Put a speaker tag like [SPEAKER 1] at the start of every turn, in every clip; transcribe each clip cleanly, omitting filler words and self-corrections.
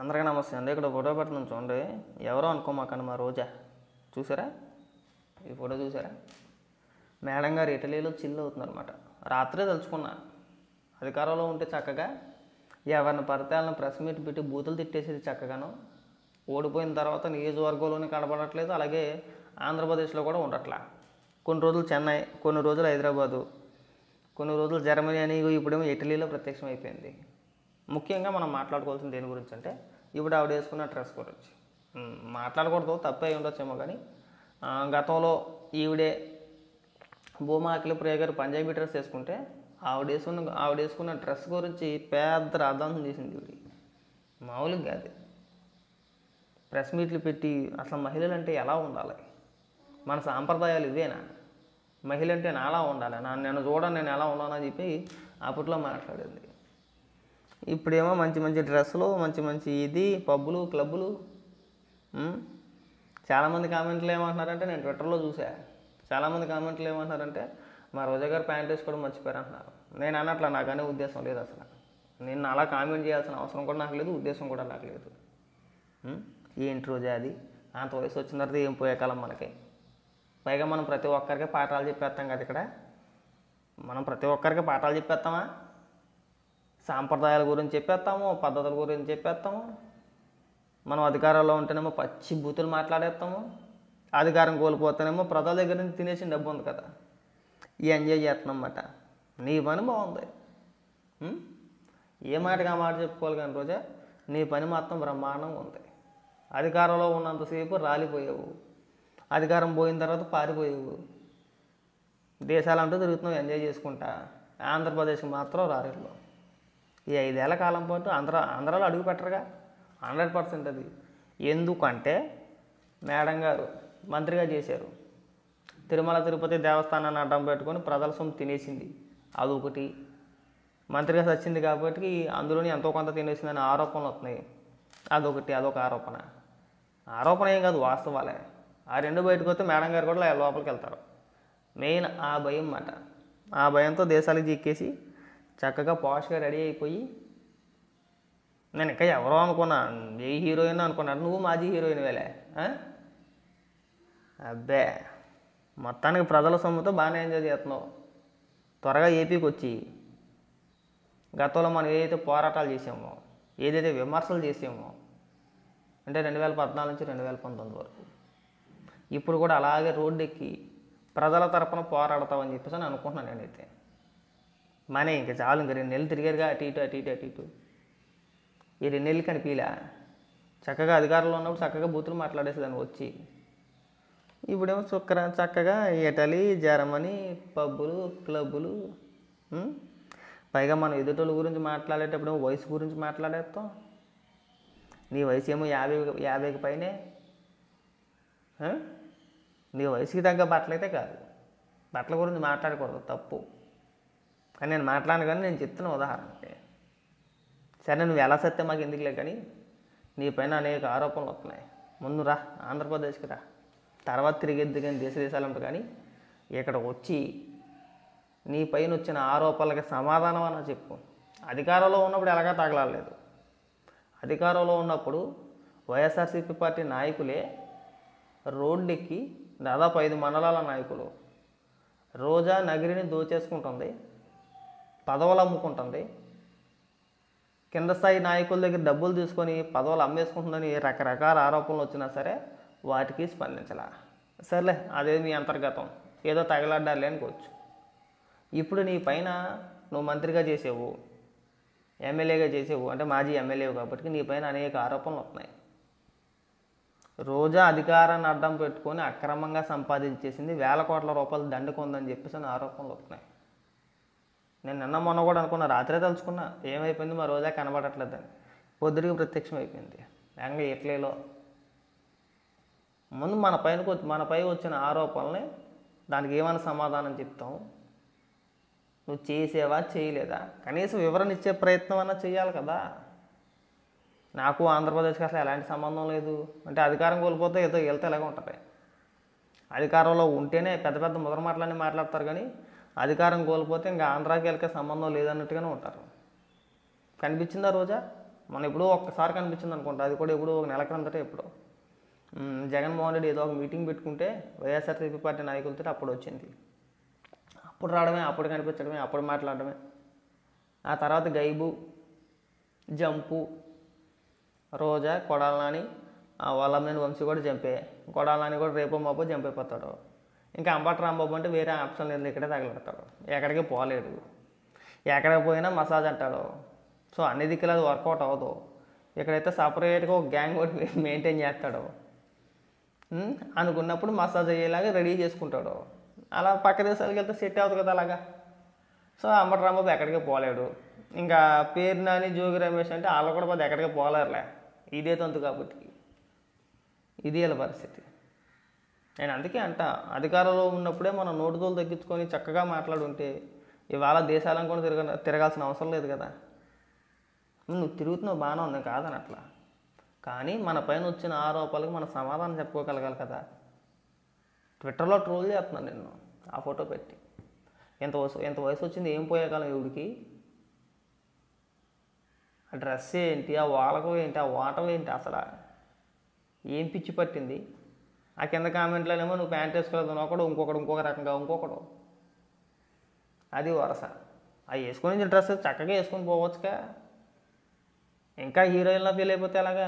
[SPEAKER 1] అందరికీ నమస్తే అండి. ఇక్కడ ఫోటో పెడుతున్నాను చూడండి. ఎవరో అనుకోమాకండి, మా రోజా. చూసారా ఈ ఫోటో? చూసారా? మేడం గారు ఇటలీలో చిల్ అవుతుందన్నమాట. రాత్రే తలుచుకున్నా, అధికారంలో ఉంటే చక్కగా ఎవరిని పడితే వాళ్ళని ప్రెస్ మీట్ పెట్టి బూతులు తిట్టేసేది చక్కగాను. ఓడిపోయిన తర్వాత నియోజకవర్గంలోనే కనబడట్లేదు, అలాగే ఆంధ్రప్రదేశ్లో కూడా ఉండట్లా. కొన్ని రోజులు చెన్నై, కొన్ని రోజులు హైదరాబాదు, కొన్ని రోజులు జర్మనీ అని, ఇప్పుడేమో ఇటలీలో ప్రత్యక్షం అయిపోయింది. ముఖ్యంగా మనం మాట్లాడుకోవాల్సిన దేని గురించి అంటే ఇప్పుడు ఆవిడ వేసుకున్న డ్రెస్ గురించి. మాట్లాడకూడదు, తప్పే ఉండొచ్చేమో, కానీ గతంలో ఈవిడే భూమా అఖిలప్రియ గారు పంజాబీ డ్రెస్ వేసుకుంటే ఆవిడ వేసుకున్న డ్రెస్ గురించి పెద్ద రాద్ధాంతం చేసింది ఈవిడ. మామూలుగా కాదు. ప్రెస్ మీట్లు పెట్టి అసలు మహిళలు అంటే ఎలా ఉండాలి, మన సాంప్రదాయాలు ఇవేనా, మహిళ అంటే నేను అలా ఉండాలి, నేను చూడండి నేను ఎలా ఉన్నానని చెప్పి అప్పట్లో మాట్లాడింది. ఇప్పుడేమో మంచి మంచి డ్రెస్సులు, మంచి మంచి ఇది పబ్బులు, క్లబ్బులు. చాలామంది కామెంట్లు ఏమంటున్నారంటే, నేను ట్విట్టర్లో చూసా, చాలామంది కామెంట్లు ఏమంటున్నారంటే మా రోజా గారు ప్యాంట్ వేసుకోవడం మర్చిపోయారు అంటున్నారు. నేను అన్నట్లా, నాకు అనే ఉద్దేశం లేదు అసలు. నేను అలా కామెంట్ చేయాల్సిన అవసరం కూడా నాకు లేదు, ఉద్దేశం కూడా నాకు లేదు. ఏంటి రోజా అది, అంత వయసు వచ్చిన తర్వాత ఏం పోయే కాలం మనకి. పైగా మనం ప్రతి ఒక్కరికి పాఠాలు చెప్పేస్తాం కదా. ఇక్కడ మనం ప్రతి ఒక్కరికి పాఠాలు చెప్పేస్తామా? సాంప్రదాయాల గురించి చెప్పేస్తాము, పద్ధతుల గురించి చెప్పేస్తాము. మనం అధికారంలో ఉంటేనేమో పచ్చి బూతులు మాట్లాడేస్తాము, అధికారం కోల్పోతేనేమో ప్రజల దగ్గర నుంచి తినేసిన డబ్బు ఉంది కదా, ఈ ఎంజాయ్ చేస్తున్నాం అన్నమాట. నీ పని బాగుంది, ఏ మాటగా మాట చెప్పుకోవాలి కానీ రోజా, నీ పని మాత్రం బ్రహ్మాండంగా ఉంది. అధికారంలో ఉన్నంతసేపు రాలిపోయావు, అధికారం పోయిన తర్వాత పారిపోయావు, దేశాలంటూ తిరుగుతున్నావు ఎంజాయ్ చేసుకుంటా. ఆంధ్రప్రదేశ్కి మాత్రం రారేళ్ళు. ఈ 5 ఏళ్ల కాలం పాటు ఆంధ్రాలో అడుగు పెట్టరుగా 100%. అది ఎందుకంటే మేడం గారు మంత్రిగా చేశారు, తిరుమల తిరుపతి దేవస్థానాన్ని అడ్డం పెట్టుకొని ప్రజల సొమ్ము తినేసింది, అదొకటి. మంత్రిగా వచ్చింది కాబట్టి అందులోని ఎంతో కొంత తినేసిందని ఆరోపణలు వస్తున్నాయి, అదొకటి. అదొక ఆరోపణ ఏం కాదు, వాస్తవాలే. ఆ రెండు బయటకు వస్తే మేడం గారు కూడా లోపలికి వెళ్తారు. మెయిన్ ఆ భయం అన్నమాట. ఆ భయంతో దేశాలకు చిక్కేసి చక్కగా పాష్గా రెడీ అయిపోయి, నేను ఇంకా ఎవరో అనుకున్నా, ఏ హీరోయిన్ అనుకున్నాను, నువ్వు మాజీ హీరోయిన్ వేలే. అబ్బే, మొత్తానికి ప్రజల సొమ్ముతో బాగానే ఎంజాయ్ చేస్తున్నావు. త్వరగా ఏపీకి వచ్చి గతంలో మనం ఏదైతే పోరాటాలు చేసామో, ఏదైతే విమర్శలు చేసామో, అంటే 2014 నుంచి 2019 వరకు, ఇప్పుడు కూడా అలాగే రోడ్డు ఎక్కి ప్రజల తరపున పోరాడతామని చెప్పేసి అని అనుకుంటున్నాను నేనైతే. మనే ఇంకా చాలు, ఇంకా 2 నెలలు తిరిగారుగా అటు ఇటు. ఈ 2 నెలలు కనిపించలే. చక్కగా అధికారంలో ఉన్నప్పుడు చక్కగా బూతులు మాట్లాడేసేదాన్ని వచ్చి. ఇప్పుడేమో చక్కగా ఇటలీ, జర్మనీ, పబ్బులు, క్లబ్బులు. పైగా మనం ఎదుటోళ్ళ గురించి మాట్లాడేటప్పుడేమో వయసు గురించి మాట్లాడేస్తాం. నీ వయసు ఏమో 50కి పైనే. నీ వయసుకి తగ్గ బట్టలైతే కాదు, బట్టల గురించి మాట్లాడకూడదు, తప్పు. కానీ నేను మాట్లాడను, కానీ నేను చెప్తున్న ఉదాహరణకి. సరే, నువ్వు ఎలా సత్తే మాకు ఎందుకులే, కానీ నీ పైన అనేక ఆరోపణలు వస్తున్నాయి. ముందు రా, ఆంధ్రప్రదేశ్కి రా, తర్వాత తిరిగేద్దు కానీ దేశాలు ఉంటాయి. కానీ ఇక్కడ వచ్చి నీ పైన వచ్చిన ఆరోపణలకి సమాధానం అన్న చెప్పు. అధికారంలో ఉన్నప్పుడు ఎలాగా తగలలేదు. అధికారంలో ఉన్నప్పుడు వైఎస్ఆర్సీపీ పార్టీ నాయకులే రోడ్డెక్కి దాదాపు 5 మండలాల నాయకులు, రోజా నగిరిని దోచేసుకుంటుంది, పదవులు అమ్ముకుంటుంది, కింద స్థాయి నాయకుల దగ్గర డబ్బులు తీసుకొని పదవులు అమ్మేసుకుంటుందని రకరకాల ఆరోపణలు వచ్చినా సరే వాటికి స్పందించాల. సర్లే, అదే మీ అంతర్గతం, ఏదో తగలడ్డాలి అనుకోవచ్చు. ఇప్పుడు నీ పైన నువ్వు మంత్రిగా చేసేవు, ఎమ్మెల్యేగా చేసేవు, అంటే మాజీ ఎమ్మెల్యేవు కాబట్టి నీ పైన అనేక ఆరోపణలు వస్తున్నాయి. రోజా అధికారాన్ని అడ్డం పెట్టుకొని అక్రమంగా సంపాదించేసింది, వేల కోట్ల రూపాయలు దండుకుందని చెప్పేసి ఆరోపణలు వస్తున్నాయి. నేను నిన్న మొన్న కూడా అనుకున్నా, రాత్రే తలుచుకున్నా, ఏమైపోయింది మా రోజా కనబడట్లేదని. పొద్దుడికి ప్రత్యక్షం అయిపోయింది ఇంకా ఇటలీలో. ముందు మనపై వచ్చిన ఆరోపణల్ని దానికి ఏమైనా సమాధానం చెప్తాం. నువ్వు చేసేవా చేయలేదా, కనీసం వివరణ ఇచ్చే ప్రయత్నం అన్నా చేయాలి కదా. నాకు ఆంధ్రప్రదేశ్కి అసలు ఎలాంటి సంబంధం లేదు అంటే, అధికారం కోల్పోతే వెళ్తే ఎలాగ ఉంటుంది. అధికారంలో ఉంటేనే పెద్ద పెద్ద ముద్ర మాటలన్నీ మాట్లాడతారు, కానీ అధికారం కోల్పోతే ఇంకా ఆంధ్రాకి వెళ్ళకే సంబంధం లేదన్నట్టుగానే ఉంటారు. కనిపించిందా రోజా? మనం ఎప్పుడో ఒక్కసారి కనిపించింది అనుకుంటా, అది కూడా ఎప్పుడో ఒక నెల క్రిందటే ఎప్పుడో. జగన్మోహన్ రెడ్డి ఏదో ఒక మీటింగ్ పెట్టుకుంటే వైఎస్ఆర్సీపీ పార్టీ నాయకులతో అప్పుడు వచ్చింది. అప్పుడు రావడమే, అప్పుడు కనిపించడమే, అప్పుడు మాట్లాడడమే. ఆ తర్వాత గైబు, జంపు, రోజా, కొడాల నాని, వల్లభనేని వంశీ కూడా చంపే. కొడాల నాని కూడా రేపో మాపో చంపైపోతాడు. ఇంకా అంబటి రాంబాబు అంటే వేరే ఆప్షన్ లేదు, ఇక్కడే తగలెడతాడు, ఎక్కడికి పోలేడు. ఎక్కడికి పోయినా మసాజ్ అంటాడు. సో అన్ని దిక్కులు అది వర్కౌట్ అవ్వదు. ఇక్కడైతే సపరేట్గా ఒక గ్యాంగ్ కూడా మెయింటైన్ చేస్తాడు. అనుకున్నప్పుడు మసాజ్ అయ్యేలాగా రెడీ చేసుకుంటాడు. అలా పక్క దేశాలకు వెళ్తే సెట్ అవుతుంది కదా అలాగా. సో అంబటి రాంబాబు ఎక్కడికి పోలేడు. ఇంకా పేరు నాని, జోగి రమేష్ అంటే వాళ్ళు కూడా పోతే ఎక్కడికి పోలేరులే. ఇదే తంతు కాబట్టి ఇది వీళ్ళ పరిస్థితి. నేను అందుకే అంట, అధికారంలో ఉన్నప్పుడే మనం నోటుతోలు తగ్గించుకొని చక్కగా మాట్లాడుంటే ఇవాళ దేశాలను కూడా తిరగాల్సిన అవసరం లేదు కదా. నువ్వు తిరుగుతున్నావు బాగానే ఉంది కాదని అట్లా, కానీ మన పైన వచ్చిన ఆరోపణలకు మనం సమాధానం చెప్పుకోగలగాలి కదా. ట్విట్టర్లో ట్రోల్ చేస్తున్నాను నిన్ను ఆ ఫోటో పెట్టి. ఎంత వయసు వచ్చింది, ఏం పోయేకాలం ఇవిడికి? ఆ డ్రెస్ ఏంటి, ఆ వాలకం ఏంటి, ఆ వాటం ఏంటి, అసలు ఏం పిచ్చి పట్టింది? ఆ కింద కామెంట్లోనేమో నువ్వు ప్యాంట్ వేసుకోలేదు ఒకడు, ఇంకొక రకంగా ఇంకొకడు. అది వరస. అవి వేసుకొని డ్రెస్ చక్కగా వేసుకొని పోవచ్చుగా. ఇంకా హీరోయిన్లా ఫీల్ అయిపోతే ఎలాగా?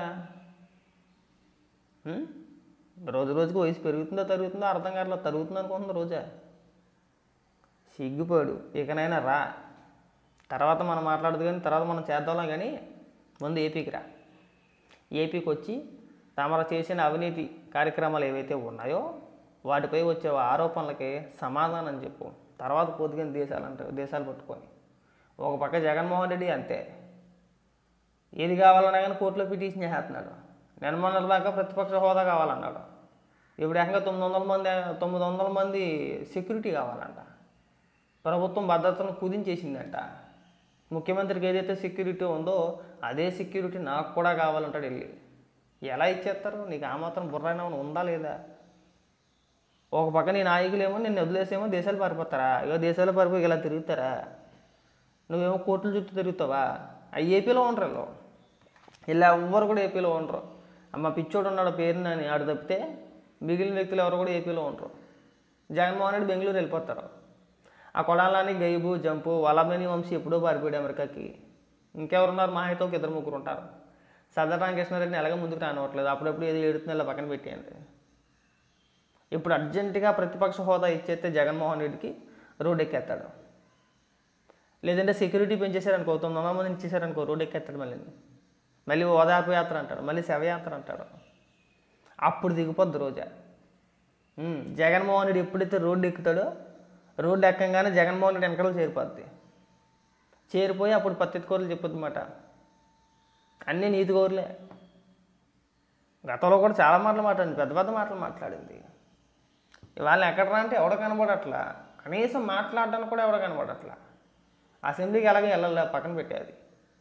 [SPEAKER 1] రోజు రోజుకి వయసు పెరుగుతుందో తరుగుతుందో అర్థం కావట్లా. తరుగుతుంది అనుకుంటుంది రోజా. సిగ్గుపోడు, ఇకనైనా రా. తర్వాత మనం మాట్లాడదు కానీ తర్వాత మనం చేద్దాంలా. కానీ ముందు ఏపీకి రా. ఏపీకి వచ్చి తమరు చేసిన అవినీతి కార్యక్రమాలు ఏవైతే ఉన్నాయో వాటిపై వచ్చే ఆరోపణలకి సమాధానం చెప్పు. తర్వాత పొద్దుగని దేశాలు పట్టుకొని. ఒక పక్క జగన్మోహన్ రెడ్డి అంతే, ఏది కావాలన్నా కానీ కోర్టులో పిటిషన్ చేస్తున్నాడు. మొన్నటి దాకా ప్రతిపక్ష హోదా కావాలన్నాడు. ఇప్పుడు ఏకంగా 900 మంది సెక్యూరిటీ కావాలంట. ప్రభుత్వం భద్రతను కుదించేసిందంట. ముఖ్యమంత్రికి ఏదైతే సెక్యూరిటీ ఉందో అదే సెక్యూరిటీ నాకు కూడా కావాలంటాడు వెళ్ళి. ఎలా ఇచ్చేస్తారు? నీకు ఆ మాత్రం బుర్రైనా ఉందా లేదా? ఒక పక్క నీ నాయకులేమో నిన్ను వదిలేసేమో దేశాలు పారిపోతారా? ఇక దేశాలు పారిపోయి ఇలా తిరుగుతారా? నువ్వేమో కోర్టుల చుట్టూ తిరుగుతావా? ఆ ఏపీలో ఉండరు ఇలా ఎవ్వరు కూడా ఏపీలో ఉండరు. అమ్మ పిచ్చోడు ఉన్నాడు పేరు నాని, ఆడు తప్పితే మిగిలిన వ్యక్తులు ఎవరు కూడా ఏపీలో ఉండరు. జగన్మోహన్ రెడ్డి బెంగళూరు వెళ్ళిపోతారు. ఆ కొడాలని, గైబు, జంపు, వల్లభనేని వంశీ ఎప్పుడో పారిపోయాడు అమెరికాకి. ఇంకెవరున్నారు? మా అయితే ఒక 2-3 ఉంటారు. సర్దార్ రామకృష్ణారెడ్డిని ఎలాగ ముందుకు రానివ్వట్లేదు. అప్పుడప్పుడు ఏదో ఏడుతున్న ఇలా పక్కన పెట్టేయండి. ఇప్పుడు అర్జెంటుగా ప్రతిపక్ష హోదా ఇచ్చేస్తే జగన్మోహన్ రెడ్డికి రోడ్డు ఎక్కేస్తాడు. లేదంటే సెక్యూరిటీ పెంచేశారనుకో, 900 మందిని ఇచ్చేసారనుకో, రోడ్డు ఎక్కేస్తాడు. మళ్ళీ ఓదార్పు యాత్ర అంటాడు, మళ్ళీ శవయాత్ర అంటాడు. అప్పుడు దిగిపోద్ది రోజా. జగన్మోహన్ రెడ్డి ఎప్పుడైతే రోడ్డు ఎక్కుతాడో, రోడ్డు ఎక్కంగానే జగన్మోహన్ రెడ్డి వెనకాల చేరిపోయి అప్పుడు పత్తెత్తుకోరలు చెప్పొద్దు అన్నమాట. అన్నీ నీతి కోరులే. గతంలో కూడా చాలా మాటలు మాట్లాడింది, పెద్ద పెద్ద మాటలు మాట్లాడింది. ఇవాళ ఎక్కడరా అంటే ఎవడ కనబడట్లా. కనీసం మాట్లాడడానికి కూడా ఎవడ కనబడట్లా. అసెంబ్లీకి ఎలాగో వెళ్ళాలి, పక్కన పెట్టేది.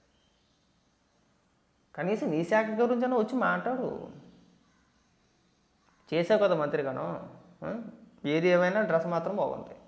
[SPEAKER 1] కనీసం నీ శాఖ గురించి అన్న వచ్చి మాట్లాడు. చేసావు కదా మంత్రిగాను. ఏది ఏమైనా డ్రెస్ మాత్రం బాగుంది.